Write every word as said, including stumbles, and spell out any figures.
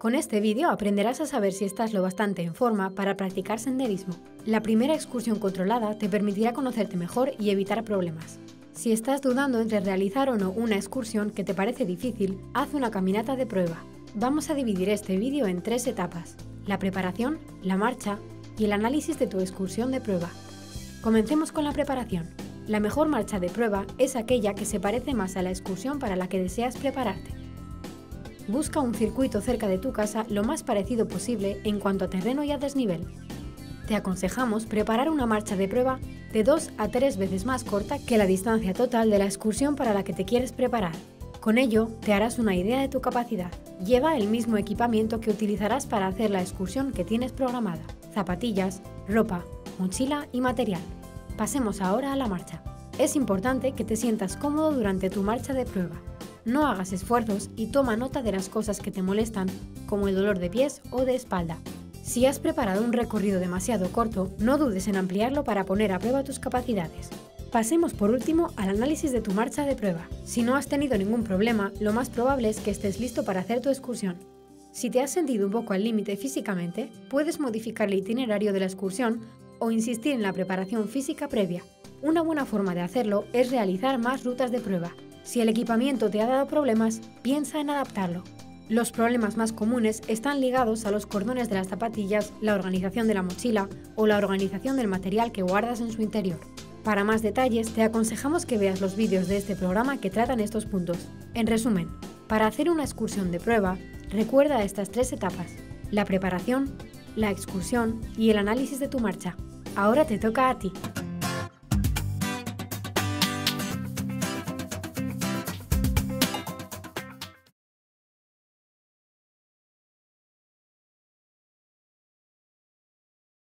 Con este vídeo aprenderás a saber si estás lo bastante en forma para practicar senderismo. La primera excursión controlada te permitirá conocerte mejor y evitar problemas. Si estás dudando entre realizar o no una excursión que te parece difícil, haz una caminata de prueba. Vamos a dividir este vídeo en tres etapas: la preparación, la marcha y el análisis de tu excursión de prueba. Comencemos con la preparación. La mejor marcha de prueba es aquella que se parece más a la excursión para la que deseas prepararte. Busca un circuito cerca de tu casa lo más parecido posible en cuanto a terreno y a desnivel. Te aconsejamos preparar una marcha de prueba de dos a tres veces más corta que la distancia total de la excursión para la que te quieres preparar. Con ello, te harás una idea de tu capacidad. Lleva el mismo equipamiento que utilizarás para hacer la excursión que tienes programada: zapatillas, ropa, mochila y material. Pasemos ahora a la marcha. Es importante que te sientas cómodo durante tu marcha de prueba. No hagas esfuerzos y toma nota de las cosas que te molestan, como el dolor de pies o de espalda. Si has preparado un recorrido demasiado corto, no dudes en ampliarlo para poner a prueba tus capacidades. Pasemos por último al análisis de tu marcha de prueba. Si no has tenido ningún problema, lo más probable es que estés listo para hacer tu excursión. Si te has sentido un poco al límite físicamente, puedes modificar el itinerario de la excursión o insistir en la preparación física previa. Una buena forma de hacerlo es realizar más rutas de prueba. Si el equipamiento te ha dado problemas, piensa en adaptarlo. Los problemas más comunes están ligados a los cordones de las zapatillas, la organización de la mochila o la organización del material que guardas en su interior. Para más detalles, te aconsejamos que veas los vídeos de este programa que tratan estos puntos. En resumen, para hacer una excursión de prueba, recuerda estas tres etapas: la preparación, la excursión y el análisis de tu marcha. Ahora te toca a ti.